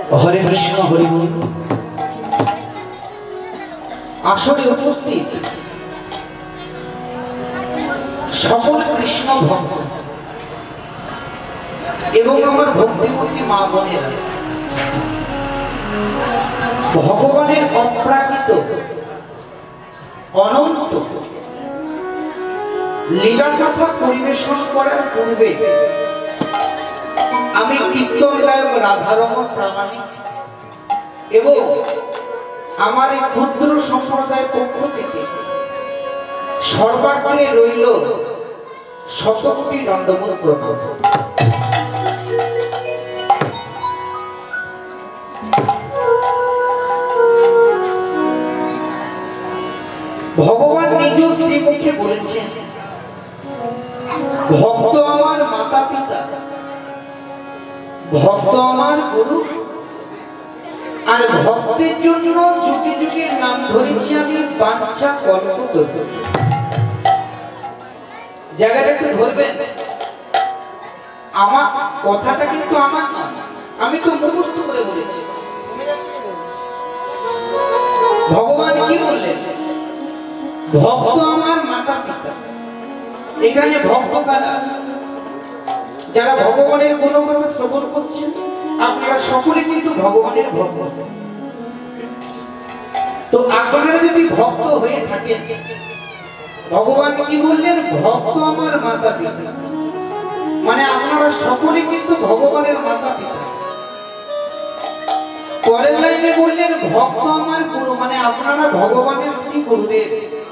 हरे कृष्ण हरि बोल। আসরে উপস্থিত সকল কৃষ্ণ ভক্ত এবং আমার ভক্তিমতী মা বোনেরা ভগবানের অপ্রাকৃত অনন্ত লীলা কথা পরিবেশন করার পূর্বে আমি কীর্তন গায়ক রাধারমণ প্রামাণিক এবং আমার এই ক্ষুদ্র সম্প্রদায়ের পক্ষ থেকে সর্বাগ্রে রইল শতকোটি দণ্ডবত প্রণাম। ভগবান নিজ শ্রীমুখে বলেছেন, ভক্ত আমার মাতা পিতা, ভক্ত আমার গুরু, আর ভক্তের জন্য যুগে যুগে নাম ধরেছি আমি বাঞ্ছা কল্পতরু। জায়গাটা একটু ধরবেন, আমার কথাটা কিন্তু আমার না, আমি তো মুখস্থ করে বলেছি। ভগবান কি বললেন? ভক্ত আমার মাতা পিতা। এখানে ভক্ত কারা? যারা ভগবানের গুণগান শ্রবণ করছেন, আপনারা সকলে কিন্তু ভগবানের ভক্ত। তো আপনারা যদি ভক্ত হয়ে থাকেন, ভগবান কি বললেন? ভক্ত আমার মাতা পিতা, মানে আপনারা সকলে কিন্তু ভগবানের মাতা পিতা। পরের লাইনে বললেন ভক্ত আমার গুরু, মানে আপনারা ভগবানের শ্রী গুরুদেব।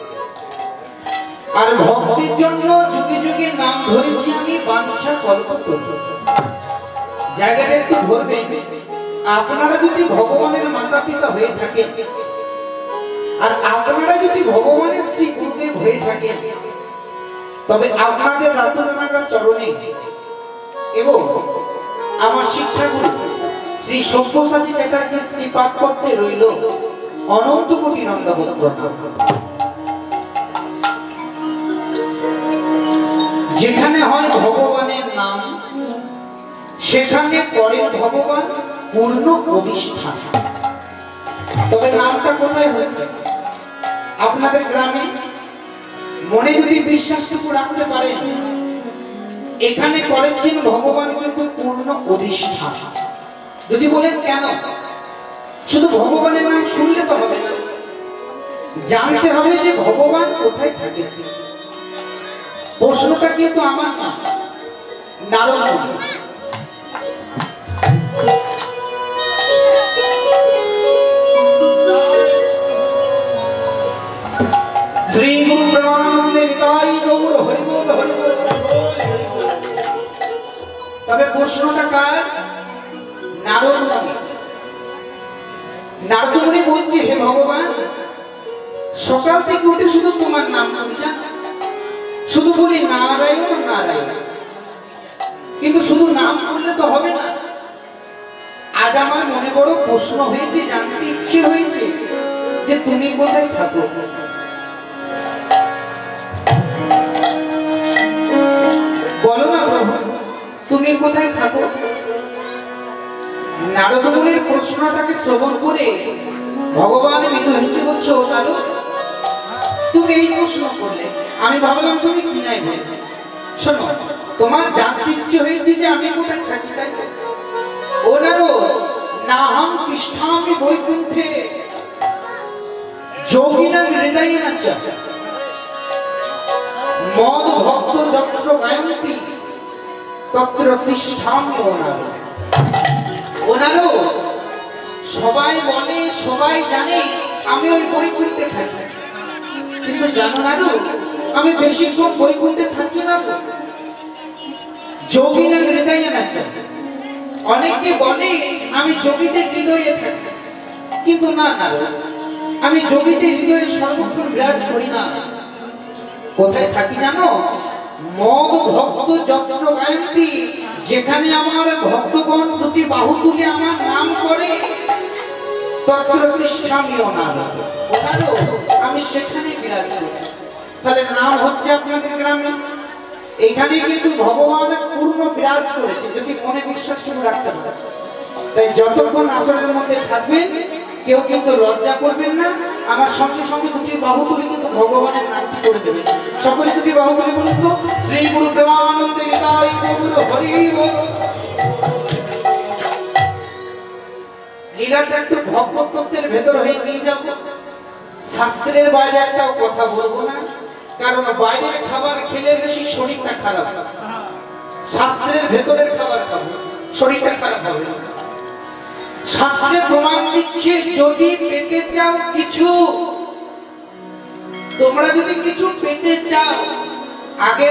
আর ভক্তের জন্য যুগে যুগে নাম ধরেছি আমি বাঞ্ছা কল্পতরু। জায়গাটা একটু ধরবেন, আপনারা যদি ভগবানের মাতা পিতা হয়ে থাকেন আর আপনারা যদি ভগবানের শ্রী গুরুদেব হয়ে থাকেন, তবে আপনাদের রাতুলনাগা চরণে এবং আমার শিক্ষাগুরু শ্রী সব্যসাচী চ্যাটার্জি শ্রীপাদ পদ্মে রইল অনন্ত কোটি দণ্ডবত প্রণাম। যেখানে হয় ভগবানের নাম, সেখানে করেন ভগবান পূর্ণ অধিষ্ঠান। তবে নামটা কোথায় হচ্ছে? আপনাদের গ্রামে। মনে যদি বিশ্বাসটুকু রাখতে পারেন, এখানে করেছেন ভগবান কিন্তু পূর্ণ অধিষ্ঠান। যদি বলেন কেন? শুধু ভগবানের নাম শুনলে তো হবে না, জানতে হবে যে ভগবান কোথায় থাকে। প্রশ্নটা কিন্তু আমার না, নারদ মুনি। শ্রী গুরু প্রেমানন্দে নিতাই গৌর হরি বল হরি বল। তবে প্রশ্নটা কার? নারদ মুনি। নারদ মুনি বলছে, হে ভগবান, সকাল থেকে উঠে শুধু তোমার নাম করি, শুধু বলি নারায়ণ নারায়ণ, কিন্তু শুধু নাম করলে তো হবে না। আজ আমার মনে বড় প্রশ্ন হয়েছে, জানতে ইচ্ছে হয়েছে যে তুমি কোথায় থাকো। বলো না প্রভু, তুমি কোথায় থাকো? নারদ মুনির প্রশ্নটাকে শ্রবণ করে ভগবান মৃদু হেসে বলছে, ও নারদ, তুমি এই প্রশ্ন করলে, আমি ভাবলাম তুমি কি নাই বলবে। শোনো, তোমার জানতে ইচ্ছে হয়েছে যে আমি কোথায় থাকি, তাই তো? ও নারদ, নাহং তিষ্ঠামি বৈকুণ্ঠে যোগিনাং হৃদয়েন চ মদ ভক্ত যত্র গায়ন্তি তত্র তিষ্ঠামি। ও নারদ, ও নারদ, সবাই বলে, সবাই জানে আমি ওই বৈকুণ্ঠে থাকি, কিন্তু জানো নারদ, আমি বেশিক্ষণ বৈকুণ্ঠে থাকি না। যোগিনাং হৃদয়েন চ, অনেকে বলে আমি যোগীদের হৃদয়ে থাকি, কিন্তু না নারদ, আমি যোগীদের হৃদয়ে সর্বক্ষণ বিরাজ করি না। কোথায় থাকি জানো? মদ ভক্ত যত্র গায়ন্তি, যেখানে আমার ভক্তগণ দুটি বাহু তুলে আমার নাম করে, তত্র তিষ্ঠামি। ও নারদ, আমি সেখানে বিরাজ করি। তাহলে নাম হচ্ছে আপনাদের গ্রামে, এখানে কিন্তু ভগবান পূর্ণ বিরাজ করেছে, যদি মনে বিশ্বাস রাখতে পারে। তাই যতক্ষণ আসরের মধ্যে থাকবেন কেউ কিন্তু লজ্জা করবেন না। আমার সঙ্গে সঙ্গে দুটি বাহু তুলে কিন্তু ভগবানের নামটি করে দেবেন। সকলে দুটি বাহু তুলে বলুন তো, শ্রী গুরু প্রেমানন্দে নিতাই গৌর হরি বল। লীলাটা একটু ভগবত তত্ত্বের ভেতর হয়ে নিয়ে যাব। শাস্ত্রের বাইরে একটাও কথা বলবো না, কারণ বাইরের খাবার খেলে বেশি শরীরটা খারাপ। শাস্ত্রের ভেতরের খাবার খাবো, শরীরটা খারাপ হবে। শাস্ত্রে প্রমাণ দিচ্ছে যদি পেতে চাও কিছু, তোমরা যদি কিছু পেতে চাও আগে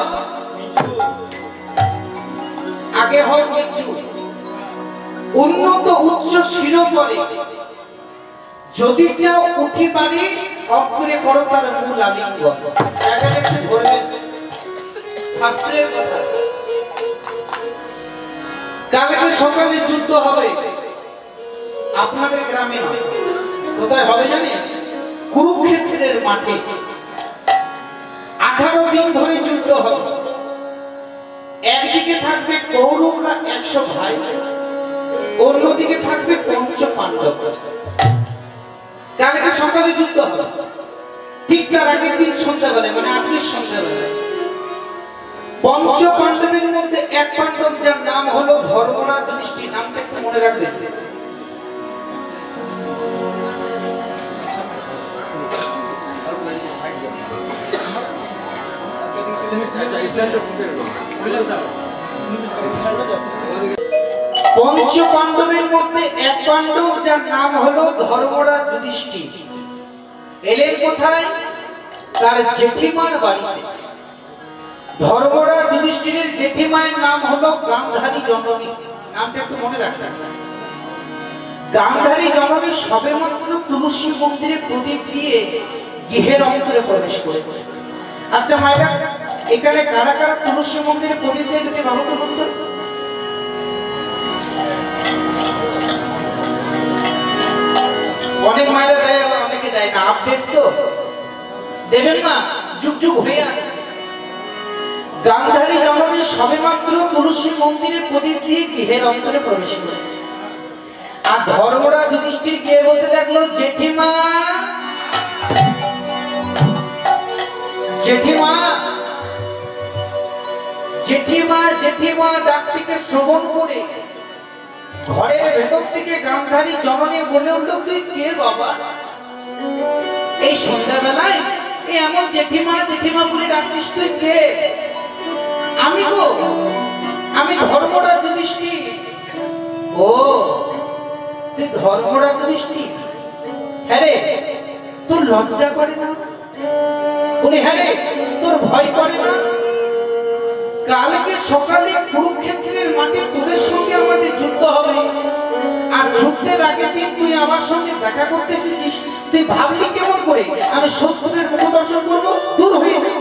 হও কিছু উন্নত উচ্চ শিরোপরে, যদি চাও উঠি পারি অগ্রে করো তার মূল আলিঙ্গন। জায়গাটা একটু ধরবেন, শাস্ত্রের কথা। কালকে সকালে যুদ্ধ হবে, আপনাদের গ্রামে নয়, কোথায় হবে জানেন? কুরুক্ষেত্রের মাঠে 18 দিন ধরে যুদ্ধ হবে। একদিকে থাকবে কৌরবরা 100 ভাই, অন্যদিকে থাকবে পঞ্চ পাণ্ডব। কালকে সকালে যুদ্ধ হবে, ঠিক তার আগের দিন সন্ধ্যাবেলায়, মানে আজকের সন্ধ্যাবেলায় পঞ্চ পাণ্ডবের মধ্যে এক পাণ্ডব যার নাম হলো ধর্মরাজ যুধিষ্ঠির, নামটা একটু মনে রাখবেন। পঞ্চ পাণ্ডবের মধ্যে এক পাণ্ডব যার নাম হলো ধর্মরাজ যুধিষ্ঠির এলেন কোথায়? তার জেঠিমার বাড়িতে। ধর্মরাজ যুধিষ্ঠিরের জেঠিমায়ের নাম হলো গান্ধারী জননী, নামটা একটু মনে রাখবেন। গান্ধারী জননী সবেমাত্র তুলসী মন্দিরে প্রদীপ দিয়ে গৃহের অন্তরে প্রবেশ করেছে। আচ্ছা মায়েরা, এখানে কারা কারা তুলসী মন্দিরে প্রদীপ দিয়ে যদি ভাবতে বলতো? অনেক মায়েরা দেয়, আবার অনেকে দেয় না। আপডেট তো দেবেন না, যুগ যুগ হয়ে আসছে। গান্ধারী জননী সবেমাত্র তুলসী মন্দিরে প্রদীপ দিয়ে গৃহের অন্তরে প্রবেশ করেছে। আর ধর্মরাজ যুধিষ্ঠির গিয়ে বলতে লাগলো, জেঠিমা জেঠিমা জেঠিমা জেঠিমা ডাকটিকে শ্রবণ করে ঘরের ভেতর থেকে গান্ধারী জননী বলে উঠল, তুই কে বাবা? এই সন্ধ্যাবেলায় এমন জেঠিমা জেঠিমা বলে ডাকছিস, তুই কে? আমি ধর্মরাজ যুধিষ্ঠির। ও, তুই ধর্মরাজ যুধিষ্ঠির? হ্যাঁ রে, তোর লজ্জা করে না? বলে হ্যাঁ রে, তোর ভয় করে না? কালকে সকালে কুরুক্ষেত্রের মাঠে তোদের সঙ্গে আমাদের যুদ্ধ হবে, আর যুদ্ধের আগের দিন তুই আমার সঙ্গে দেখা করতে এসেছিস। তুই ভাবলি কেমন করে আমি শত্রুদের মুখ দর্শন করবো? দূর হয়ে যা।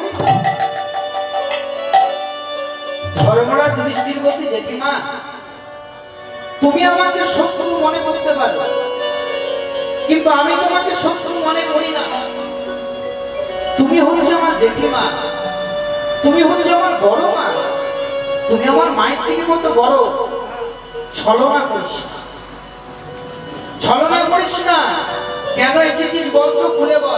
ধর্মরাজ যুধিষ্ঠির বলছে, জেঠিমা তুমি আমাকে শত্রু মনে করতে পারো, কিন্তু আমি তোমাকে শত্রু মনে করি না। তুমি হচ্ছে আমার জেঠিমা, তুমি হচ্ছে আমার বড় মা, তুমি আমার মায়ের থেকে কত বড়। ছলনা করিস না, ছলনা করিস না। কেন এসেছিস বল তো, খুলে বল।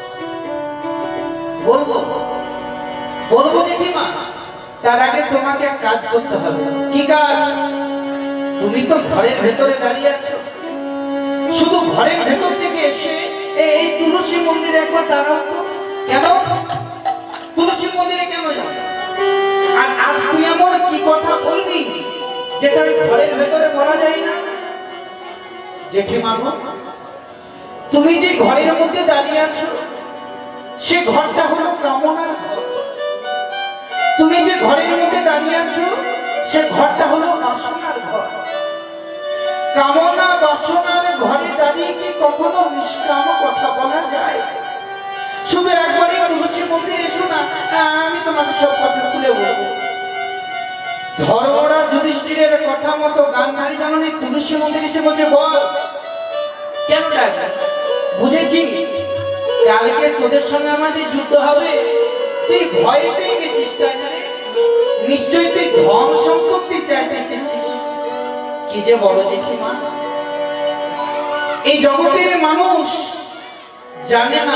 বলবো বলবো জেঠিমা, তার আগে তোমাকে এক কাজ করতে হবে। কি কাজ? তুমি তো ঘরের ভেতরে দাঁড়িয়ে আছো, শুধু ঘরের ভেতর থেকে এসে এই তুলসী মন্দিরে একবার দাঁড়াও তো। কেন তুলসী মন্দিরে কেন যাও? আর আজ তুই এমন কি কথা বলবি যেটা ওই ঘরের ভেতরে বলা যায় না? জেঠিমা, তুমি যে ঘরের মধ্যে দাঁড়িয়ে আছো সে ঘরটা হলো কামনার ঘর। তুমি যে ঘরের মধ্যে দাঁড়িয়ে আছো সে ঘরটা হলো বাসনার ঘর। কামনা বাসনার ঘরে দাঁড়িয়ে কি কখনো নিষ্কাম কথা বলা যায়? শুধু একবারই তুলসী মন্দিরে এসো না, আমি তোমাকে সব কথা খুলে বলবো। ধর্মরাজ যুধিষ্ঠিরের কথা মতো গান্ধারী জননী তুলসী মন্দিরে এসে বলছে, বল কেন ডাকা? বুঝেছি কালকে তোদের সঙ্গে আমাদের যুদ্ধ হবে, তুই ভয় পেয়ে গেছিস তাই না? নিশ্চয়ই তুই ধন সম্পত্তি চাইতে এসেছিস। কি যে বলো জেঠিমা, এই জগতের মানুষ জানে না,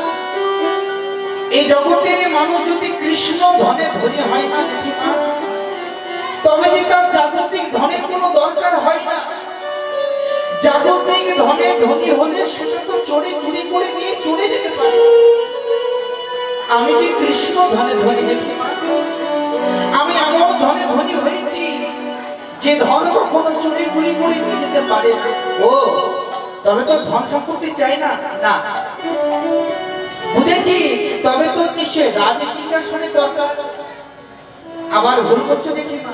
এই জগতের মানুষ যদি কৃষ্ণ ধনে ধনী হয় না জেঠিমা, তবে যে তার জাগতিক ধনের কোনো দরকার হয় না। জাগতিক ধনে ধনী হলে সেটা তো চোরে চুরি করে নিয়ে চলে যেতে পারে। আমি যে কৃষ্ণ ধনে ধনী জেঠিমা, আমি এমন ধনে ধনী হয়েছি যে ধন কখনো চুরি চুরি করে নিয়ে যেতে পারে। ও তবে তো ধন সম্পত্তি চাই না, না বুঝেছি, তবে তো নিশ্চয় রাজ সিংহাসনের দরকার। আবার ভুল করছো জেঠিমা,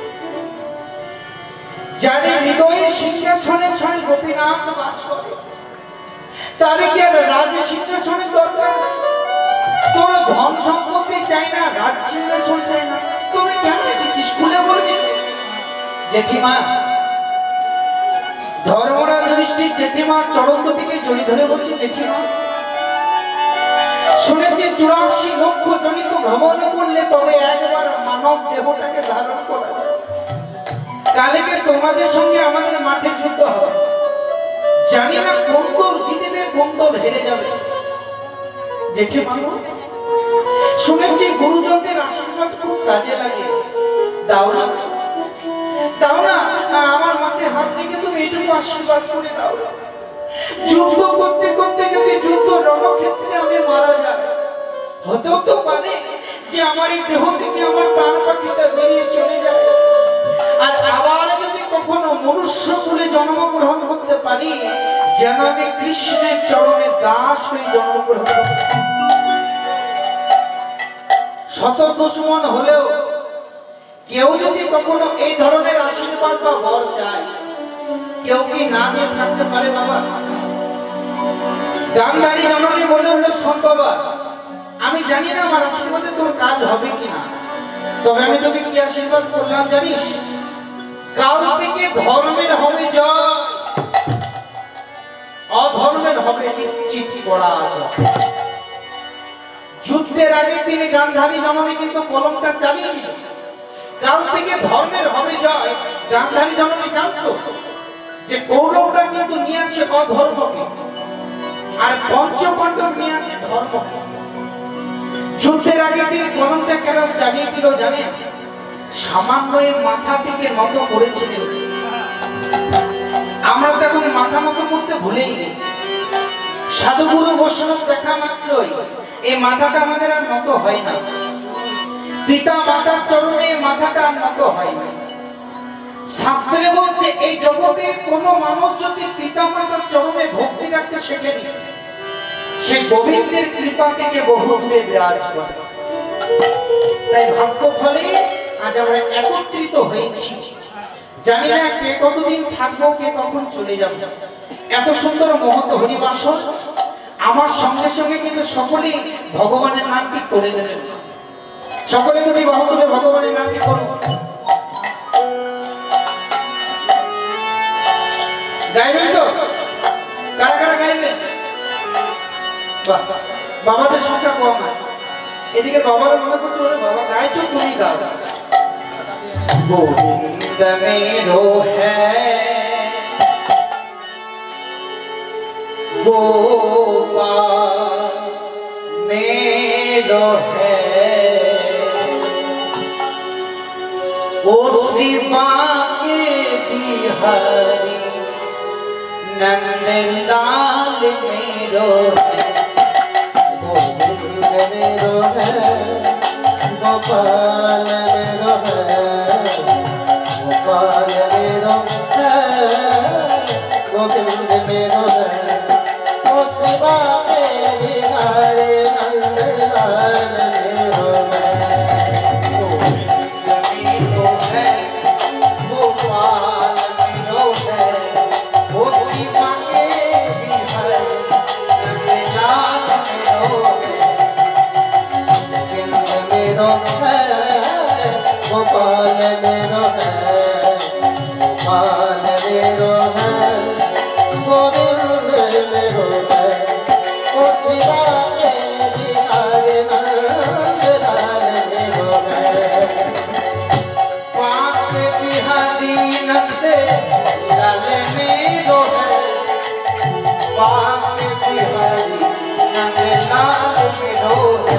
যারে হৃদয়ে সিংহাসনের সঙ্গে গোপীনাথ বাস করে তার কি আর রাজ সিংহাসনের দরকার আছে? তোর ধন সম্পত্তি চাই না, রাজ সিংহাসন চাই না, তুমি কেন এসেছিস খুলে বলবি জেঠিমা। ধর্মরাজ যুধিষ্ঠির জেঠিমা চরণ দুটিকে জড়িয়ে ধরে বলছে, জেঠিমা শুনেছি 84 লক্ষ জনিত ভ্রমণ করলে তবে একবার মানব দেহটাকে ধারণ করা যায়। কালকে তোমাদের সঙ্গে আমাদের মাঠে যুদ্ধ হবে, জানি না কোন দল জিতবে কোন দল হেরে যাবে। জেঠিমা শুনেছি গুরুজনদের আশীর্বাদ খুব কাজে লাগে, দাও না দাও না, আমার মাথায় হাত রেখে তুমি এটুকু আশীর্বাদ করে দাও। যুদ্ধ করতে করতে যদি যুদ্ধ রণক্ষেত্রে আমি মারা যাই, হতেও তো পারে যে আমার এই দেহ থেকে আমার প্রাণ পাখিটা বেরিয়ে চলে যায়। আর আবার যদি কখনো মনুষ্য কুলে জন্মগ্রহণ করতে পারি, যেন আমি কৃষ্ণের চরণে দাস হয়ে জন্মগ্রহণ করতে পারি। শত দুশ্মন হলেও কেউ যদি কখনো এই ধরনের আশীর্বাদ বা বর চায়, কেউ কি না দিয়ে থাকতে পারে বাবা? গান্ধারী জননী বলে হলো, শোন বাবা, আমি জানি না আমার আশীর্বাদে তোর কাজ হবে কিনা, তবে আমি তোকে কি আশীর্বাদ করলাম জানিস? কাল থেকে ধর্মের হবে জয়, অধর্মের হবে নিশ্চিত করা আছে। যুদ্ধের আগের দিনে গান্ধারী জননী কিন্তু কলমটা চালিয়ে দিল, কাল থেকে ধর্মের হবে জয়। গান্ধারী জননী জানতো যে কৌরবরা কিন্তু নিয়ে আছে অধর্মকে, আর পঞ্চপাণ্ডব নিয়ে আছে ধর্মকে। যুদ্ধের আগের দিন কলমটা কেন চালিয়ে দিল জানেন? সামান্য মাথাটিকে নত করেছিলেন। আমরা তো এখন মাথা নত করতে ভুলেই গেছি। সাধুগুরু বৈষ্ণব দেখা মাত্রই এই মাথাটা আমাদের আর নত হয় না, পিতা মাতার চরণে মাথাটা আর নত হয় না। শাস্ত্রে বলছে এই জগতের কোন মানুষ যদি পিতা মাতার চরণে ভক্তি রাখতে শেখেনি, সে গোবিন্দের কৃপা থেকে বহু দূরে বিরাজ করে। তাই ভাগ্য ফলে আজ আমরা একত্রিত হয়েছি। জানি না কে কতদিন থাকবো, কে কখন চলে যাবে। এত সুন্দর মহৎ হরিবাসর, আমার সঙ্গে সঙ্গে কিন্তু সকলেই ভগবানের নামটি করে নেবেন। সকলে তুমি বাহু তুলে ভগবানের নামটি করো। গাইবেন তো? কারা কারা গাইবেন? বাবাদের সংখ্যা কম আছে, এদিকে বাবারা মনে করছে ওরে বাবা গাইছো, তুমি গাও। গোবিন্দ मेरो है गोपाल मेरो है, ओ शिवा के बिहारी नंद लाल मेरो है। गोविंद मेरो है गोपाल मेरो है, गोपाल मेरो है गोविंद मेरो है, ओ शिवा मेरी हरे नंद लाल मेरो है। गोविंद मेरो है गोपाल मेरो है, ओ शिवा के बिहारी नंद लाल मेरो है। गोविंद मेरो है गोपाल मेरो है, गोपाल मेरो है गोविंद मेरो है, ओ शिवा मेरी हरे नंद लाल मेरो है। पाक बिहारी नंद पाके बिहारी नंदलाल मेरो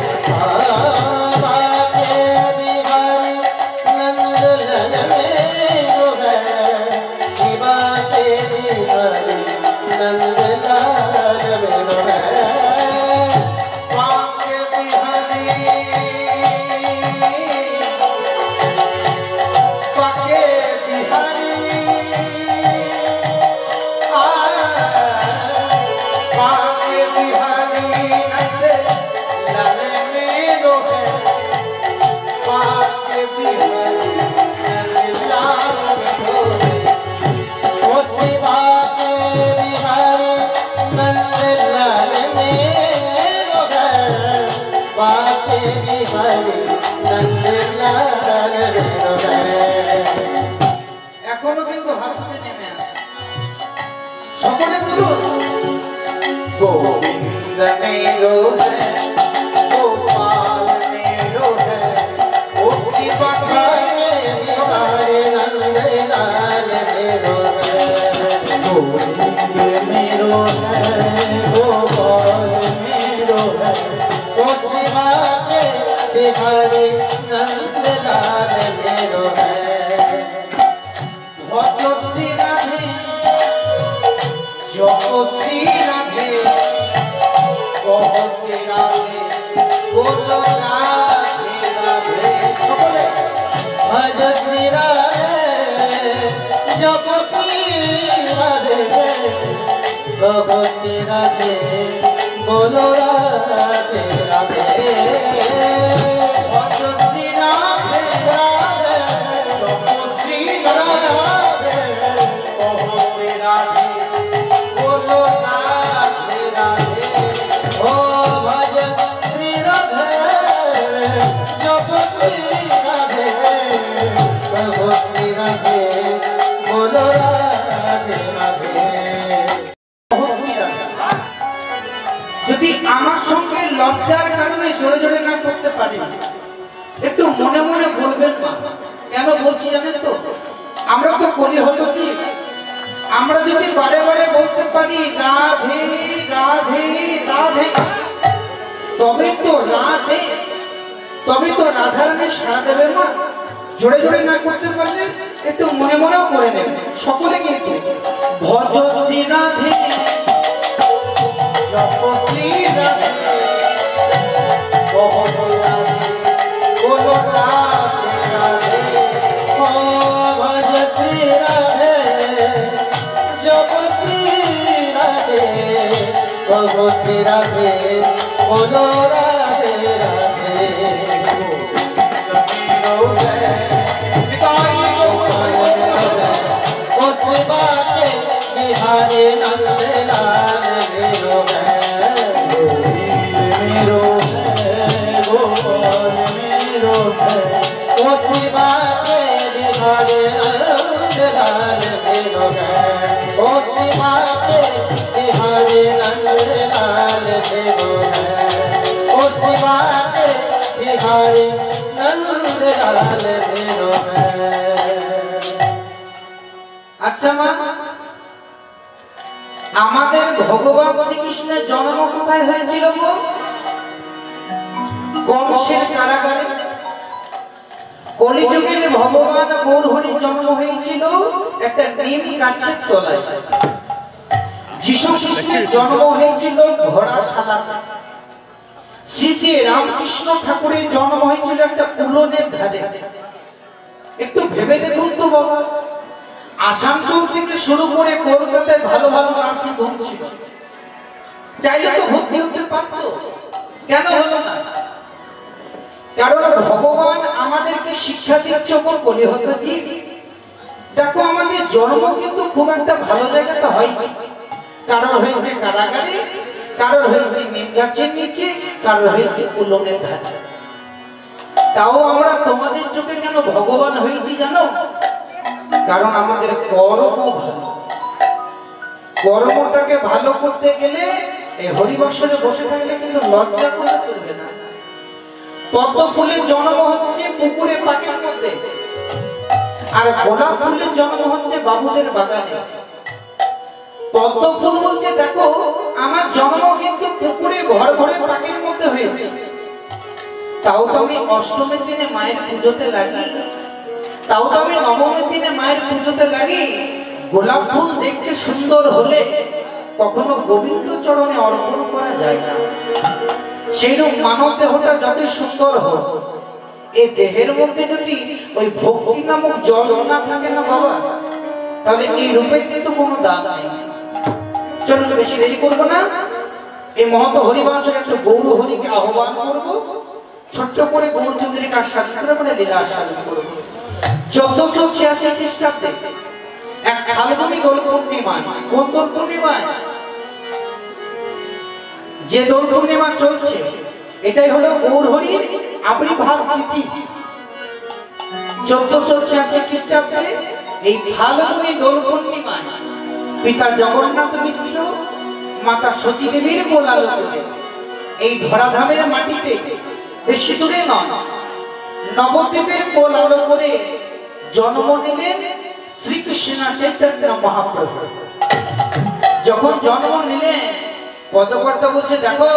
पाके बिहारी नंदलाल मेरो है शिवा के बिहारी नंदलाल मेरो है पाके बिहारी এখনো কিন্তু হাত তুলে নেমে আছে সকলে বলুন গোবিন্দ मेरो है गोपाल मेरो है ओ शिवा पाके बिहारी नंदलाल मेरो है गोविंद मेरो है गोपाल मेरो है ओ शिवा के बिहारी नंदलाल मेरो है भज श्री राधे जप श्री राधे कह श्री राधे बोलो राधे राधे সকলে भज श्री राधे जप श्री राधे कह श्री राधे बोलो राधे राधे भज श्री राधे राधे जप श्री राधे कह श्री राधे बोलो राधे राधे ओ भज श्री राधे जप श्री राधे कह श्री राधे बोलो राधे राधे যদি আমার সঙ্গে লজ্জার কারণে জোরে জোরে না করতে পারি একটু মনে মনে বলবেন মা কেন বলছি জানেন তো আমরা তো কলি হতেছি আমরা যদি বারে বারে বলতে পারি রাধে রাধে রাধে তবে তো রাধারানী সাড়া দেবে মা জোরে জোরে না করতে পারলে একটু মনে মনেও করে নেবেন সকলে কিন্তু ভজ শ্রী রাধে जप श्री राधे कह श्री राधे बोलो राधे राधे ओ भज श्री राधे जप श्री राधे कह श्री राधे बोलो राधे राधे ओ शिवा के बिहारी नंदलाल मेरो है मेरो गोपाल मेरो है ओ शिवा के बिहारी नंदलाल मेरो है ओ शिवा के बिहारी नंदलाल मेरो है ओ शिवा के बिहारी नंदलाल मेरो है अच्छा মা আমাদের ভগবান শ্রীকৃষ্ণের জন্ম কোথায় হয়েছিল গো কংসের কারাগারে কলিযুগের ভগবান গৌরহরির জন্ম হয়েছিল একটা নিম গাছের তলায় যিশু খ্রিস্টের জন্ম হয়েছিল ধরাশালাতে শ্রী শ্রী রামকৃষ্ণ ঠাকুরের জন্ম হয়েছিল একটা উলনের ধারে একটু ভেবে দেখুন তো বাবা আসানসোল থেকে শুরু করে কলকাতায় ভালো ভালো নার্সিং হোম ছিল চাইলে তো ভর্তি হতে পারতো কেন হলো না কারণ ভগবান আমাদেরকে শিক্ষা দিচ্ছে ওপর কলিহতজি দেখো আমাদের জন্ম কিন্তু খুব একটা ভালো জায়গাতে হয়নি কারণ হয়েছে কারাগারে কারণ হয়েছে নিম গাছের নিচে কারণ হয়েছে উলনের ধারে তাও আমরা তোমাদের চোখে কেন ভগবান হয়েছি জানো কারণ আমাদের কর্ম ভালো কর্মটাকে ভালো করতে গেলে এই হরিবাসরে বসে থাকলে কিন্তু লজ্জা করে চলবে না পদ্ম ফুলের জন্ম হচ্ছে পুকুরে পাকের মধ্যে আর গোলাপ ফুলের জন্ম হচ্ছে বাবুদের বাগানে পদ্ম ফুল বলছে দেখো আমার জন্ম কিন্তু পুকুরে ঘর ঘরে পাখির মধ্যে হয়েছে, তাও তো আমি অষ্টমীর দিনে মায়ের পুজোতে লাগি, তাও তো আমি নবমীর দিনে মায়ের পুজোতে লাগি। গোলাপ ফুল দেখতে সুন্দর হলে কখনো গোবিন্দ চরণে অর্পণ করা যায় না। সেইরূপ মানব দেহটা যত সুন্দর হোক, এই দেহের মধ্যে যদি ওই ভক্তি নামক জল না থাকে না বাবা, তাহলে এই রূপের কিন্তু কোনো দাম নেই। চলুন বেশি দেরি করবো না, এই মহৎ হরিবাসের একটা গৌর হরিকে আহ্বান করবো, ছোট্ট করে গৌরচন্দ্রিকা আস্বাদন করে মানে লীলা আস্বাদন করবো। 1486 খ্রিস্টাব্দে এক ফাল্গুনী দোল পূর্ণিমায়, কোন দোল পূর্ণিমায়? যে দোল পূর্ণিমা চলছে এটাই হলো গৌর হরির আবির্ভাব তিথি। 1486 খ্রিস্টাব্দে এই ফাল্গুনী দোল পূর্ণিমায় পিতা জগন্নাথ মিশ্র মাতা শচী দেবীর কোলালো করে এই ধরাধামের মাটিতে বেশি দূরে নয়, নবদ্বীপের কোলালো করে জন্ম নিলেন শ্রীকৃষ্ণ চৈতন্য মহাপ্রভু। যখন জন্ম নিলেন পদকর্তা বলছে দেখো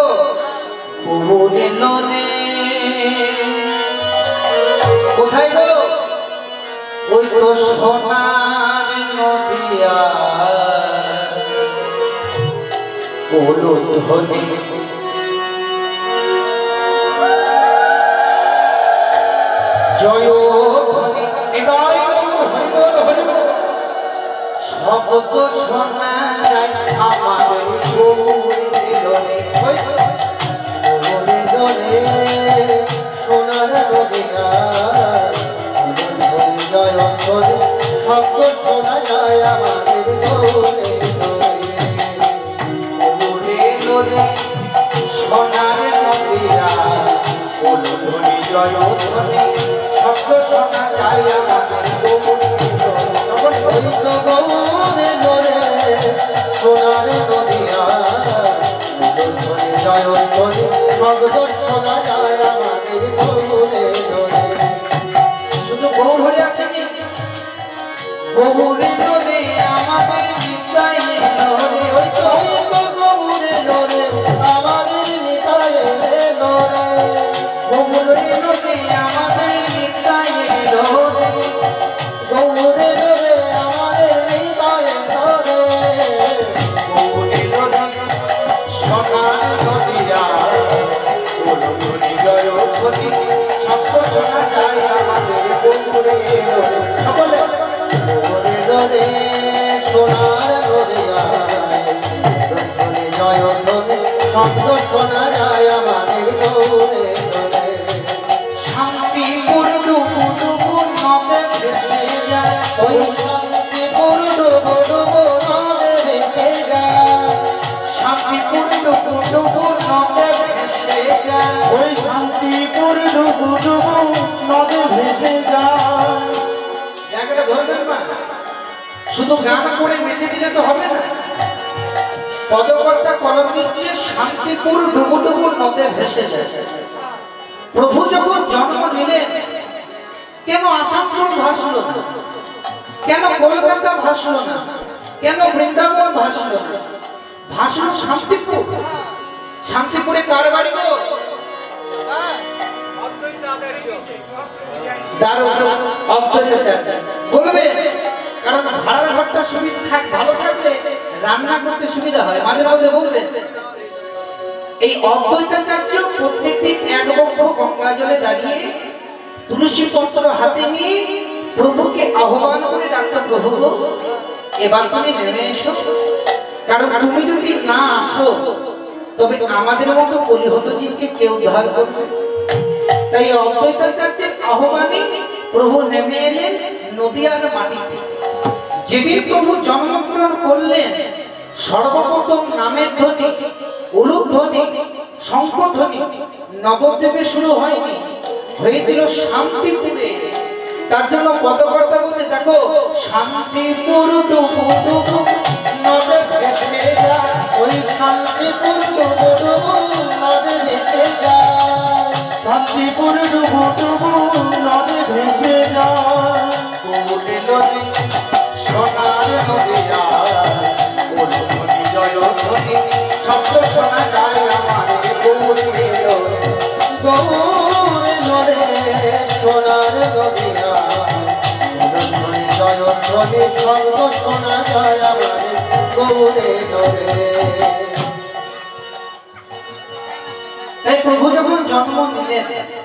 কোথায় গো? ওই তো সোনার নদিয়া ধ্বনি জয় ধ্বনি শব্দ শোনা যায় আমাদের সোনার নদিয়া জয় ধ্বনি শব্দ শোনা যায় আমাদের গৌরে সোনার নদিয়া ধ্বনি জয় ধ্বনি শব্দ শোনা যায় আমাদের গৌরে গৌরে সোনার নদিয়া জয় ধ্বনি শব্দ শোনা যায় আমাদের গৌরে গৌরে। শুধু গৌর হয়ে আসেনি, গৌরে গৌরে আমাদের নিতাই লরে, ওই তো গৌরে গৌরে আমাদের নিতাই লরে, গৌরে গৌরে আমাদের নিতাই লরে, গৌরে গৌরে আমাদের নিতাই লরে, গৌরে গৌরে সোনার নদিয়া ধ্বনি জয় ধ্বনি শব্দ শোনা যায় আমাদের গৌরে গৌরে। সকলে গৌরে গৌরে সোনার নদিয়া ধ্বনি জয় ধ্বনি শব্দ শোনা যায় আমাদের গৌরে গৌরে। শান্তিপুর ডুবু ডুবু নদে ভেসে যায়, ওই শান্তিপুর ডুবু ডুবু নদে ভেসে যায়, শান্তিপুর ডুবু ডুবু নদে ভেসে যায়, ওই শান্তিপুর ডুবু ডুবু নদে ভেসে যায়। জায়গাটা ধরবেন না, শুধু গান করে মেচে দিলে তো হবে না। পদকর্তা কলম দিচ্ছে শান্তিপুর ডুবু ডুবু নদে ভেসে যায়। প্রভু যখন জন্ম নিলেন কেন আসানসোল ভাসল না, কেন কলকাতা ভাসল না, কেন বৃন্দাবন ভাসল না, ভাসল শান্তিপুর। শান্তিপুরে কার বাড়ি গো? বলবে কারণ ভাড়ার ঘরটা সুবিধা ভালো থাকলে রান্না করতে সুবিধা হয়, মাঝে মাঝে বলবেন। এই অদ্বৈতাচার্য প্রত্যেকদিন এক বক্ষ গঙ্গা জলে দাঁড়িয়ে তুলসী পত্র হাতে নিয়ে প্রভুকে আহ্বান করে ডাক্তার প্রভু গো এবার তুমি নেমে এসো, কারণ তুমি যদি না আসো তবে আমাদের মতো কলিহত জীবকে কেউ উদ্ধার করবে। তাই অদ্বৈতাচার্যের আহ্বানে প্রভু নেমে এলেন নদিয়ার মাটিতে। যেদিন প্রভু জন্মগ্রহণ করলেন সর্বপ্রথম নামের ধ্বনি, উলুধ্বনি, শঙ্খধ্বনি নবদ্বীপে শুরু হয়নি, হয়েছিল শান্তিপুরে। তার জন্য পদকর্তা বলছে দেখো শান্তিপুর ডুবু ডুবু নদে ভেসে যায়, ওই শান্তিপুর ডুবু ডুবু নদে ভেসে যায়, শান্তিপুর ডুবু ডুবু নদে ভেসে যায়। গৌরে নদী সোনার নদিয়া বলে সর্ব শোনা যায় আমার গৌরে ধরে। তাই প্রভু যখন জন্ম নিলেন,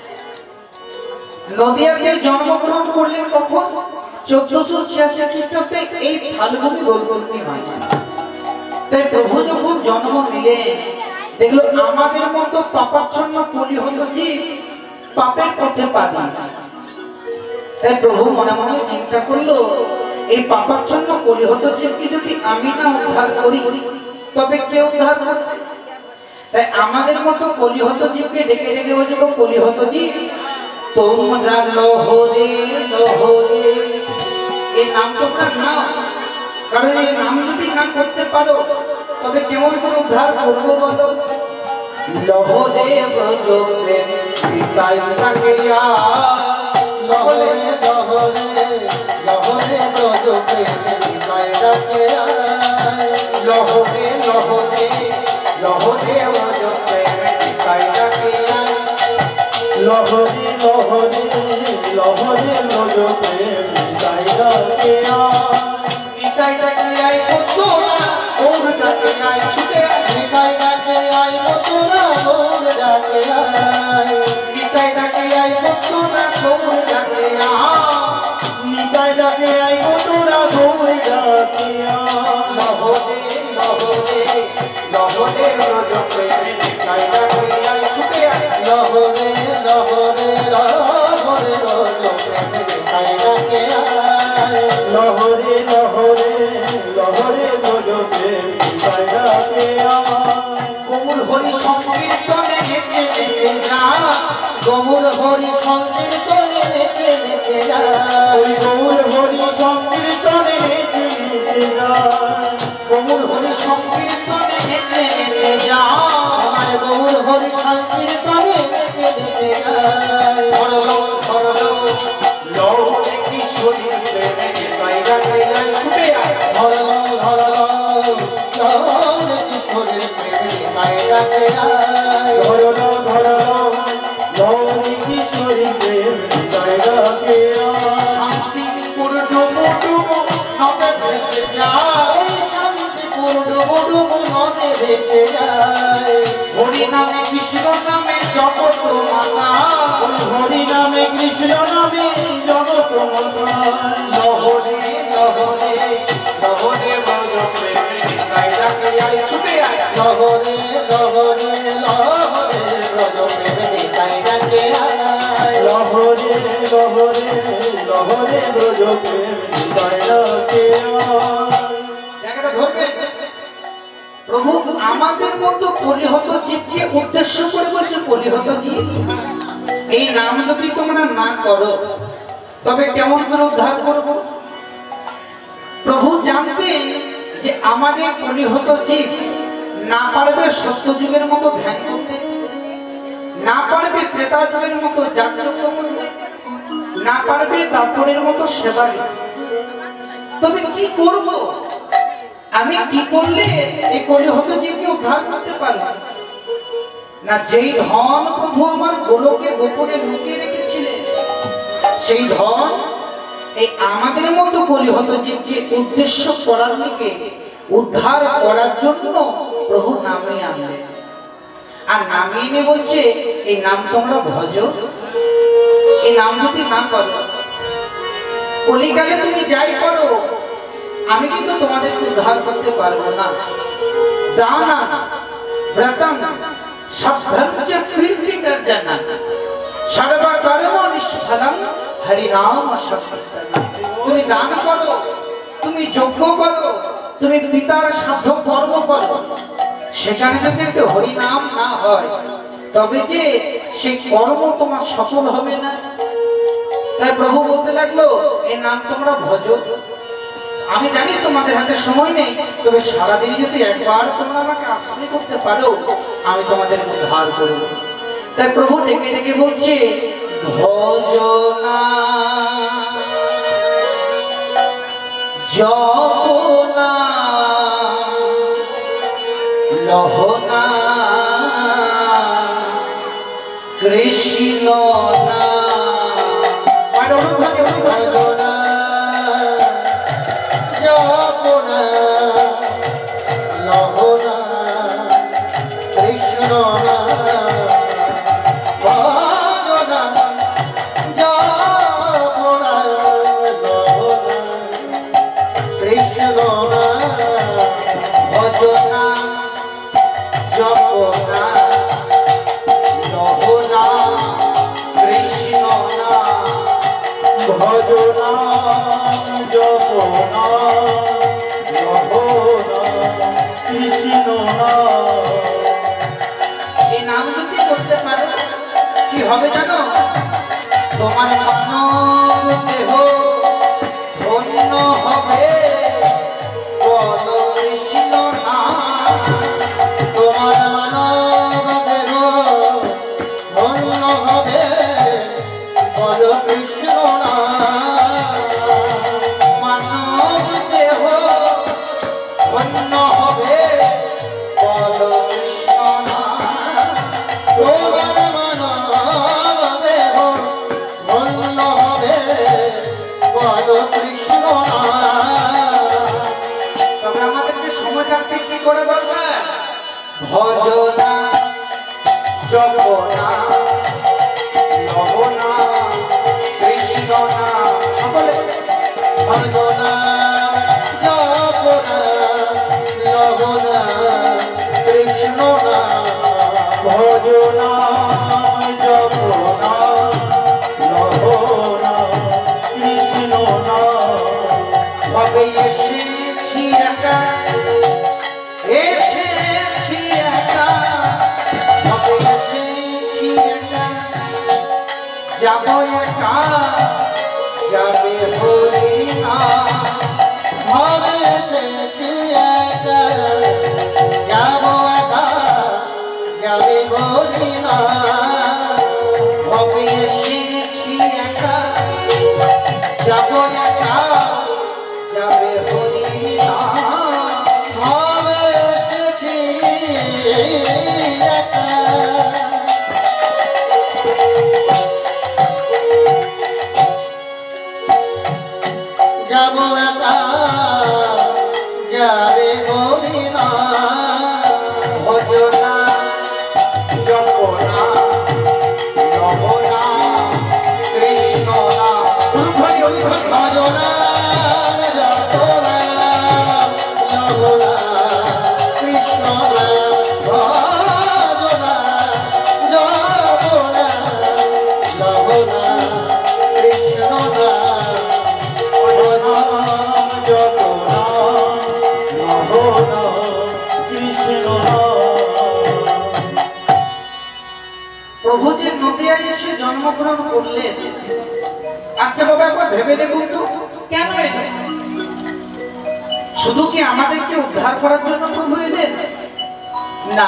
নদিয়াতে জন্মগ্রহণ করলেন কখন? 1486 খ্রিস্টাব্দে এই ফাল্গুনী দোলগোলনী মাস। তাই প্রভু যখন জন্ম নিলেন, দেখলো আমাদের মতো পাপাচ্ছন্ন কলিহত জীব পাপের পথে পা দিয়েছে। তাই প্রভু মনে মনে চিন্তা করলো, এই পাপাচ্ছন্ন কলিহত জীবকে যদি আমি না উদ্ধার করি তবে কে উদ্ধার করবে? তাই আমাদের মতো কলিহত জীবকে ডেকে ডেকে বলছে, কলিহত জীব তোমরা লহরে লহরে, এই নাম তোমরা নাও, কারণ এই নাম যদি না করতে পারো তবে কেমন করে উদ্ধার করবো বলো? লহরে ব্রজ প্রেম বিদায় তাকে লহরে লহরে লহরে ব্রজ প্রেম বিদায় তাকে লহরে লহরে লহরে ব্রজ প্রেম বিদায় তাকে লহরে লহরে লহরে ব্রজ প্রেম বিদায় তাকে বিদায় তাকে আই তোরা ওর তাকে আই ছুটে বিদায় তাকে আই তোরা ওর ডাকে আয় বিদায় তাকে আই তোরা ওর ডাকে নিতাই ডাকে আই তোরা ওর ডাকে লহরে লহরে লহরে ব্রজ প্রেম বিদায় তাকে আই ছুটে লহরে লহরে লহরে ব্রজ প্রেম বিদায় তাকে লহরে লহরে লহরে ব্রজ প্রেম বিদায় তাকে কোমল হরি সংকীর্তনে নেচে নেচে যা, গৌর হরি সংকীর্তনে নেচে নেচে যায় গৌর হরি সংকীর্তনে নেচে নেচে যায় কোমল হরি সংকীর্তনে নেচে নেচে যা, আমার গৌর হরি সংকীর্তনে নেচে নেচে যায় ধরলো ধরলো লহরে কিশোরী প্রেমে বাইরা গেলাই ছুটে আয়, ধরলো ধরলো চল কিশোরের প্রেমে কায়দাতে আয় ধরলো ধরলো লহরি কিশোরী প্রেম কায়দাতে আয় শান্তিপুর ডুবু ডুবু নদে ভেসে যায়, ওই শান্তিপুর ডুবু ডুবু নদে ভেসে যায় হরি নামে কৃষ্ণ নামে জগৎ মাতা, হরি নামে কৃষ্ণ নামে জগৎ মাতা লহরে লহরে লহরে ব্রজ প্রেমে বাইরা গেলাই ছুটে আয়, লহরে লহরে লহরে ব্রজ প্রেমে কায়দাতে আয় লহরে লহরে লহরে ব্রজ প্রেমে কায়দাতে আয় জায়গাটা ধরবে। প্রভু আমাদের মতো কলিহত জীবকে উদ্দেশ্য করে বলছে, কলিহত জীব এই নাম যদি তোমরা না করো তবে কেমন করে উদ্ধার করব? প্রভু জানতেন যে আমাদের কলিহত জীব না পারবে সত্যযুগের মতো ধ্যান করতে, না পারবে ত্রেতা যুগের মতো জাগ্রত করতে, না পারবে দাপরের মতো সেবা দিতে। তবে কি করব? আমি কি করলে এই কলিহত জীবকে উদ্ধার করতে পারবো? না যেই ধন প্রভু আমার গোলকে গোপনে লুকিয়ে রেখেছিলেন, সেই ধন এই আমাদের মতো কলিহত জীবকে উদ্দেশ্য করার দিকে উদ্ধার করার জন্য প্রভু নামিয়ে আনলেন। আর নামিয়ে এনে বলছে, এই নাম তোমরা ভজ, এই নাম যদি না করো, কলিকালে তুমি যাই করো, আমি কিন্তু তোমাদেরকে উদ্ধার করতে পারবো না। দানা ব্রতং শব্দঞ্চ কীর্তিকর জানা সর্বকর্ম নিষ্ফলং হরি নাম সংকীর্তনম। তুমি দান করো, তুমি যজ্ঞ করো, তুমি পিতার সাধ্য কর্ম করো, সেখানে যদি একটু হরি নাম না হয় তবে যে সেই কর্ম তোমার সফল হবে না। তাই প্রভু বলতে লাগলো, এই নাম তোমরা ভজো। আমি জানি তোমাদের হাতে সময় নেই, তবে সারাদিন যদি একবার তোমরা আমাকে আশ্রয় করতে পারো, আমি তোমাদের উদ্ধার করব। তাই প্রভু ডেকে ডেকে বলছে, ভজনা জপনা লহনা কৃষ্ণ না। ভজনা ভজনা জপনা লবনা কৃষ্ণ নাম ভজনা জপনা লবনা কৃষ্ণ নাম তবে এসেছি একা এসেছি একা তবে এসেছি একা যাব একা যাবে হরি না ভবে এসেছি একা যাব একা যাবে হরি না তবে এসেছি একা যাব একা যাবে হরি না ভবে এসেছি একা যাব একা যাবে হরি না ভজনা জপনা লবনা কৃষ্ণ নাম ভজনা জপনা লবনা কৃষ্ণ নাম ভজনা জপনা লবনা কৃষ্ণ নাম ভজনা জপনা লবনা কৃষ্ণ প্রভু যে নদিয়ায় এসে জন্মগ্রহণ করলেন, আচ্ছা বাবা একবার ভেবে দেখুন তো কেন এলেন? শুধু কি আমাদেরকে উদ্ধার করার জন্য প্রভু এলেন? না,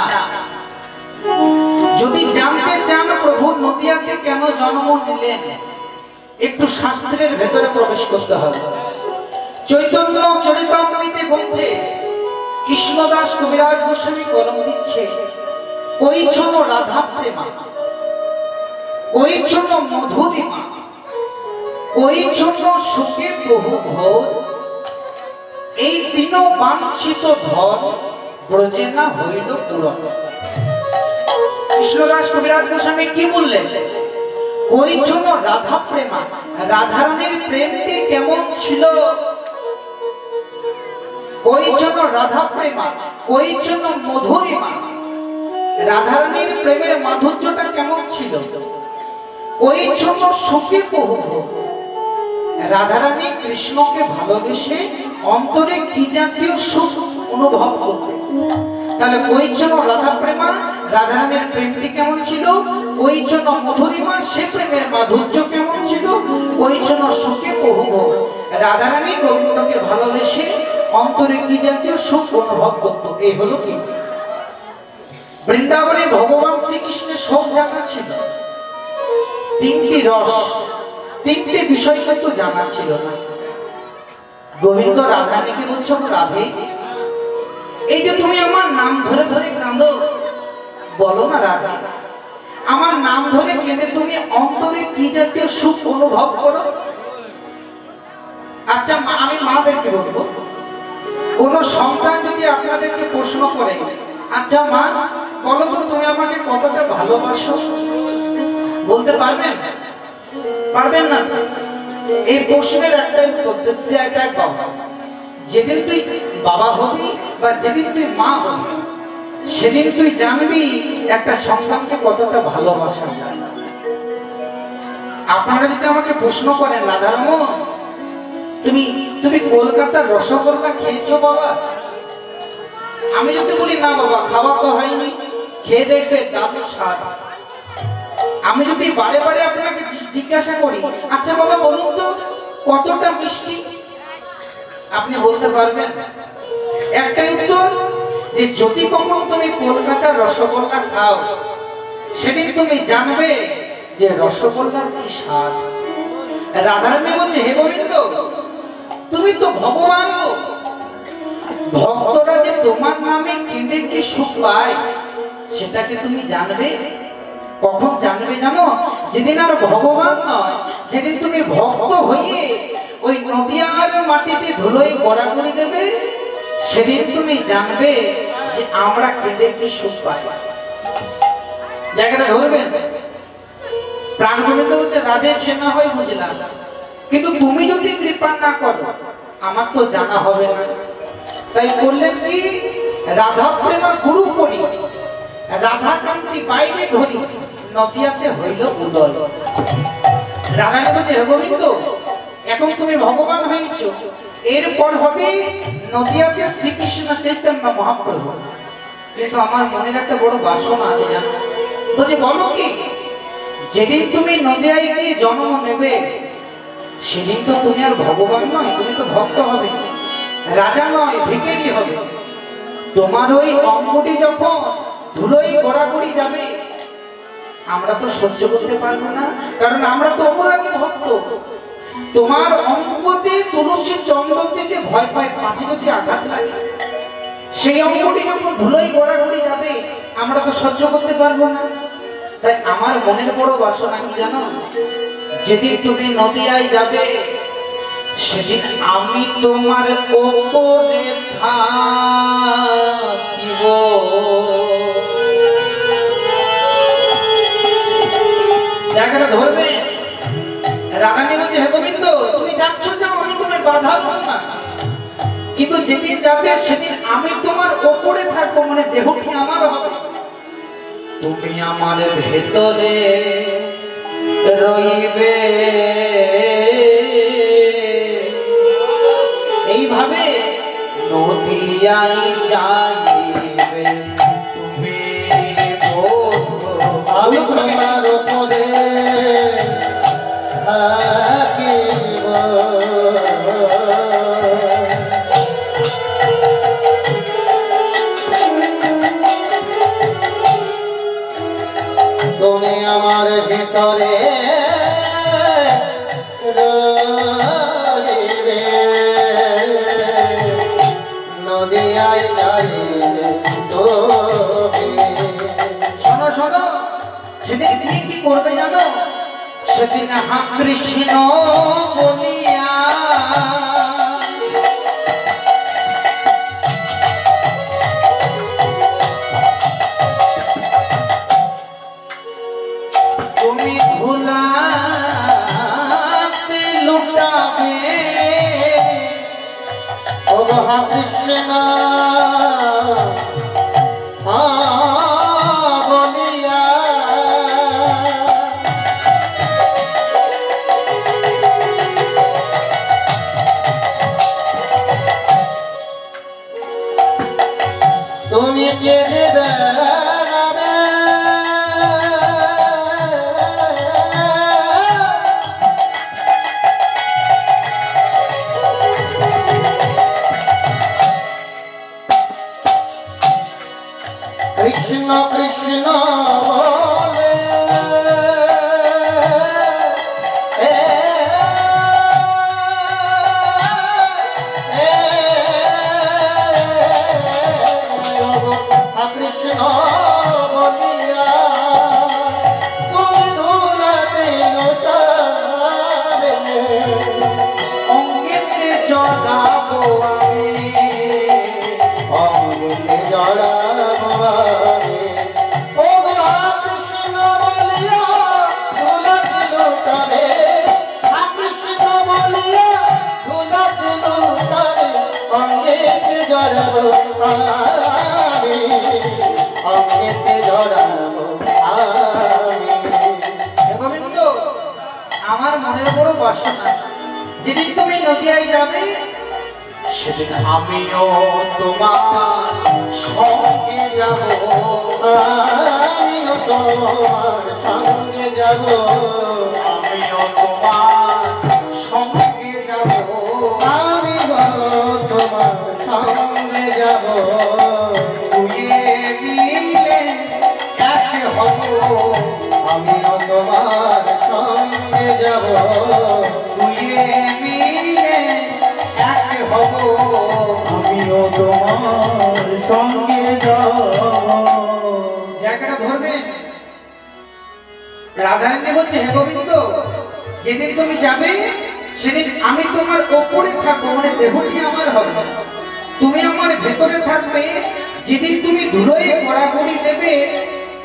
যদি জানতে চান প্রভু নদিয়াতে কেন জন্ম নিলেন, একটু শাস্ত্রের ভেতরে প্রবেশ করতে হবে। চৈতন্য চরিতামৃতে গ্রন্থে কৃষ্ণদাস কবিরাজ গোস্বামী কলম দিচ্ছে, কৈছন রাধা প্রেমা, কৈছন মধুরিমা, কৈছন সুখে বহু ঘোর, এই তিন বাঞ্ছিত ধন ব্রজে না হইল পূরণ। কৃষ্ণদাস কবিরাজ গোস্বামী কি বললেন? কৈছন রাধা প্রেমা, রাধারানীর প্রেমটি কেমন ছিল? কৈছন রাধা প্রেমা, কৈছন মধুরিমা, রাধারানীর প্রেমের মাধুর্যটা কেমন ছিল? কৈছন সুখে বহু ঘোর, রাধারানী কৃষ্ণকে ভালোবেসে অন্তরে কি জাতীয় সুখ অনুভব করতেন। তাহলে কৈছন রাধা প্রেমা, রাধারানীর প্রেমটি কেমন ছিল? কৈছন মধুরিমা, সে প্রেমের মাধুর্য কেমন ছিল? কৈছন সুখে বহু ঘোর, রাধারানী গোবিন্দকে ভালোবেসে অন্তরে কি জাতীয় সুখ অনুভব করত। এই হলো কি বৃন্দাবনে ভগবান শ্রীকৃষ্ণের সব জানা ছিল, তিনটি রস, তিনটি বিষয় কিন্তু জানা ছিল না। গোবিন্দ রাধারানীকে বলছো, রাধে এই যে তুমি আমার নাম ধরে ধরে কাঁদো, বলো না রাধে আমার নাম ধরে কেঁদে তুমি অন্তরে কি জাতীয় সুখ অনুভব করো? আচ্ছা আমি মাদেরকে বলবো, কোন সন্তান যদি আপনাদেরকে প্রশ্ন করে, আচ্ছা মা বলো তো তুমি আমাকে কতটা ভালোবাসো, বলতে পারবেন? পারবেন না। এই প্রশ্নের একটাই উত্তর দিতে দেখ বাবা, যেদিন তুই বাবা হবি বা যেদিন তুই মা হবি, সেদিন তুই জানবি একটা সন্তানকে কতটা ভালোবাসা যায়। আপনারা যদি আমাকে প্রশ্ন করেন, রাধারমণ তুমি তুমি কলকাতার রসগোল্লা খেয়েছো বাবা? আমি যদি বলি না বাবা খাওয়া তো হয়নি, খেয়ে দেখবে দারুণ স্বাদ। আমি যদি বারে বারে আপনাকে জিজ্ঞাসা করি, আচ্ছা বাবা বলুন তো কতটা মিষ্টি, আপনি বলতে পারবেন? একটাই উত্তর, যে যদি কখনো তুমি কলকাতার রসগোল্লা খাও, সেদিন তুমি জানবে যে রসগোল্লার কি স্বাদ। রাধারানী বলছে, হে গোবিন্দ তুমি তো ভগবান গো, ভক্তরা যে তোমার নামে কেঁদে কি সুখ পায় সেটাকে তুমি জানবে। কখন জানবে জানো? যেদিন আর ভগবান নয়, যেদিন তুমি ভক্ত হয়ে ওই নদিয়ার মাটিতে ধুলোয় গড়াগড়ি দেবে, সেদিন তুমি জানবে যে আমরা কেঁদে কি সুখ পাই। জায়গাটা ধরবেন? প্রাণ গোবিন্দ হচ্ছে রাধে সেনা হয়ে বুঝলাম, কিন্তু তুমি যদি কৃপা না করো আমার তো জানা হবে না। তাই বললেন কি, রাধা প্রেমা গুরু করি, রাধা কান্তি বাইরে ধরি, নদিয়াতে হইল উদয়। রাধাকে বলছে, হে গোবিন্দ, এখন তুমি ভগবান হয়েছ, এরপর হবে নদিয়াতে শ্রীকৃষ্ণ চৈতন্য মহাপ্রভু। কিন্তু আমার মনের একটা বড় বাসনা আছে জানো। বলছে, বলো কি? যেদিন তুমি নদিয়ায় গিয়ে জন্ম নেবে সেদিন তো তুমি আর ভগবান নয়, তুমি তো ভক্ত হবে, রাজা নয়, ভিখারি হবে। তোমার ওই অঙ্গটি যখন ধুলোয় গড়াগড়ি যাবে আমরা তো সহ্য করতে পারবো না, কারণ আমরা তো অপরাধী ভক্ত। তোমার অঙ্গতে তুলসী চন্দন দিতে ভয় পায়, পাছে যদি আঘাত লাগে, সেই অঙ্গটি যখন ধুলোয় গড়াগড়ি যাবে আমরা তো সহ্য করতে পারবো না। তাই আমার মনের বড় বাসনা কি জানো, যেদিন তুমি নদিয়ায় যাবে সেদিন আমি তোমার ওপরে থাকিব। জায়গাটা ধরবে। রাধারানী বলছে, হে গোবিন্দ, তুমি যাচ্ছ যাও, আমি তোমার বাধা দেবো না, কিন্তু যেদিন যাবে সেদিন আমি তোমার ওপরে থাকবো, মানে দেহটি আমার হবে, তুমি আমার ভেতরে রইবে। এইভাবে নদিয়ায় যাইবে তুমি, আমি তোমার উপরে থাকিব। তুমি আমার ভিতরে রহিবে, নদিয়ায় যাইলে তুমি। শোনো শোনো, সেদিন তুমি কি করবে জানো? সেদিন হা কৃষ্ণ বলিয়া তুমি ধুলাতে লুটাবে। ও হা কৃষ্ণ বলিয়া তুমি কে দেবে কৃষ্ণ কৃষ্ণ বলে কৃষ্ণ বলিয়া তুমি ধুলাতে লুটাবে, অঙ্গেতে জড়াবো আমি, অঙ্গে জড়াবো আমি। ও কৃষ্ণ বলিয়া ধুলাতে লুটাবে, কৃষ্ণ বলিয়া ধুলাতে লুটাবে, অঙ্গেতে জড়াবো আমি, অঙ্গেতে জড়াবো আমি। গোবিন্দ, আমার মনের বড় বাসনা, যেদিন তুমি নদিয়ায় যাবে সেদিন আমিও তোমার সঙ্গে যাব। আমিও তোমার সঙ্গে যাব, আমিও তোমার সঙ্গে যাব, আমিও তোমার সঙ্গে যাব। দুয়ে মিলে এক হব, আমিও তোমার সঙ্গে যাব, দুয়ে মিলে এক হব, আমিও তোমার সঙ্গে যাব। জায়গাটা ধরবেন। রাধারানী বলছে, হে গোবিন্দ, যেদিন তুমি যাবে সেদিন আমি তোমার ওপরে থাকবো, মানে দেহটি আমার হবে, তুমি আমার ভেতরে থাকবে। যেদিন তুমি ধুলোয় গড়াগড়ি দেবে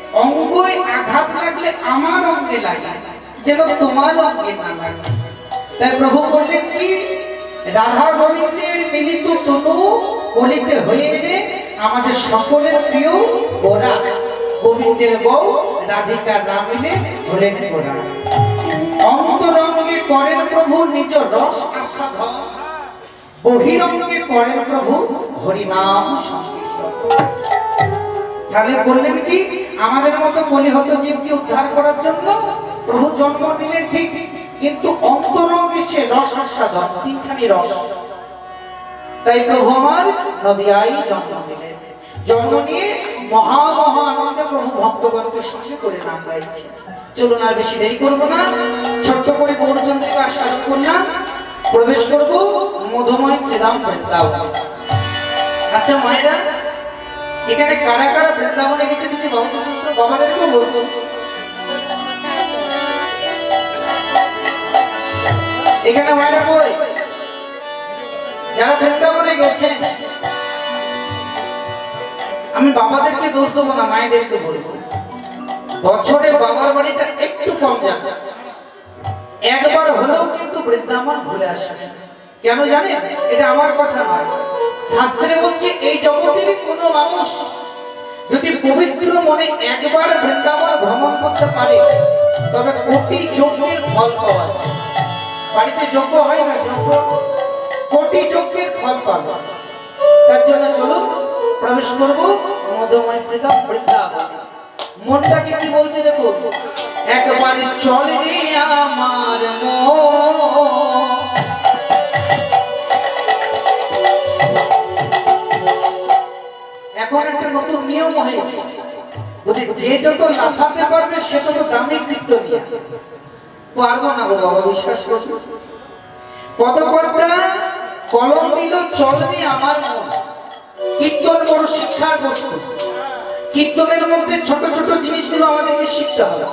অঙ্গে আঘাত লাগলে আমার অঙ্গে লাগে, যেন তোমার অঙ্গে না লাগে। তাই প্রভু বললেন কি, রাধা গোবিন্দের মিলিত তনু কলিতে হয়ে এলে আমাদের সকলের প্রিয় গোরা, গোবিন্দের বউ রাধিকার নাম মিলে হলেন গোরা। অন্তরঙ্গে করেন প্রভু নিজ রস আস্বাদন, বহিরঙ্গে করেন প্রভু হরিনাম সংকীর্তন। তাহলে বললেন কি, আমাদের মতো কলিহত জীবকে উদ্ধার করার জন্য প্রভু জন্ম নিলেন ঠিক, কিন্তু অন্তরঙ্গে সে রস আস্বাদন, তিনখানি রস। তাই প্রভু আমার নদিয়ায় জন্ম নিলেন। জন্ম নিয়ে মহা মহা আনন্দে প্রভু ভক্তগণকে সঙ্গে করে নাম গাইছে। চলুন আর বেশি দেরি করবো না, ছোট্ট করে গৌরচন্দ্রিকা আস্বাদন করলাম, প্রবেশ করবো মধুময় শ্রীধাম বৃন্দাবন। আচ্ছা মায়েরা, এখানে কারা কারা বৃন্দাবনে গেছে তুমি বাবাদেরকেও বলছি। এখানে মায়েরা বই যারা বৃন্দাবনে গেছেন, আমি বাবাদেরকে দোষ দেবো না, মায়েদেরকে বলবো। বছরে বাবার বাড়িটা একটু কম যাবে, একবার হলেও কিন্তু বৃন্দাবন ঘুরে আসে। কেন জানেন? এটা আমার কথা নয়, শাস্ত্রে বলছে এই জগতের কোনো মানুষ যদি পবিত্র মনে একবার বৃন্দাবন ভ্রমণ করতে পারে তবে কোটি যজ্ঞের ফল পাওয়া যায়। বাড়িতে যজ্ঞ হয় না, যজ্ঞ কোটি যজ্ঞের ফল পাবে। তার জন্য চলুন প্রবেশ করবো মধুময় শ্রীধাম বৃন্দাবন। মনটাকে কি বলছে দেখো, একবার চল রে আমার মন। এখন একটা নতুন নিয়ম হয়েছে, যদি যে যত লাফাতে পারবে সে তত দামি কীর্তন নিয়ে পারবো না গো বাবা, বিশ্বাস করবো। পদকর্তা কলম দিল চল রে আমার মন। কীর্তন বড় শিক্ষার বস্তু। কীর্তনের মধ্যে ছোট ছোট জিনিসগুলো আমাদেরকে শিখতে হবে।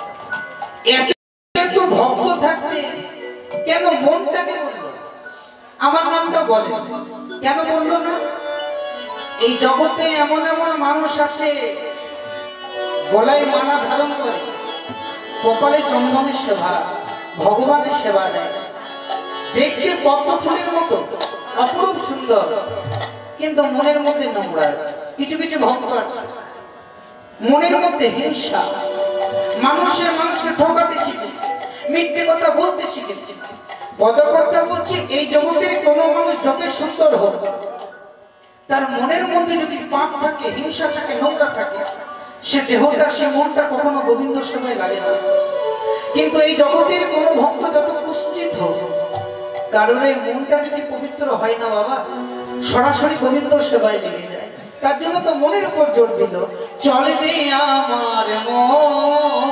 এত ভক্ত থাকতে কেন মনটাকে বললো? আমার নামটা বলে কেন বললো না? এই জগতে এমন এমন মানুষ আছে গলায় মালা ধারণ করে, কপালে চন্দনের সেবা, ভগবানের সেবা দেয়, দেখতে পদ্ম ফুলের মতো অপরূপ সুন্দর, কিন্তু মনের মধ্যে নোংরা আছে। কিছু কিছু ভক্ত আছে মনের মধ্যে হিংসা, মানুষকে ঠকাতে শিখেছে, মিথ্যে কথা বলতে শিখেছে। পদকর্তা বলছে এই জগতের কোন মানুষ যত সুন্দর হোক, তার মনের মধ্যে যদি পাপ থাকে, হিংসা থাকে, নোংরা থাকে, সে দেহটা, সে মনটা কখনো গোবিন্দ সেবায় লাগে না। কিন্তু এই জগতের কোন ভক্ত যত কুষ্ঠিত হোক, কারণ এই মনটা যদি পবিত্র হয় না বাবা, সরাসরি গোবিন্দ সেবায় লেগে যায়। তার জন্য তো মনের উপর জোর দিল, চলে রে আমার মন।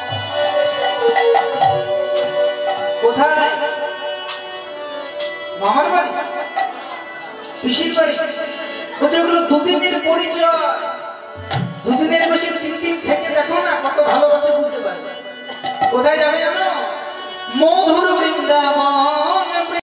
কোথায়? মামার বাড়ি, পিসির বাড়ি। ওগুলো দুদিনের পরিচয়, দুদিনের বেশি 3 দিন থেকে দেখো না কত ভালোবাসে, বুঝতে পারবে। কোথায় যাবে জানো? মধুর বৃন্দাবন।